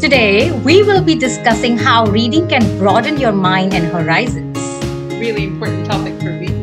Today, we will be discussing how reading can broaden your mind and horizons. Really important topic for me.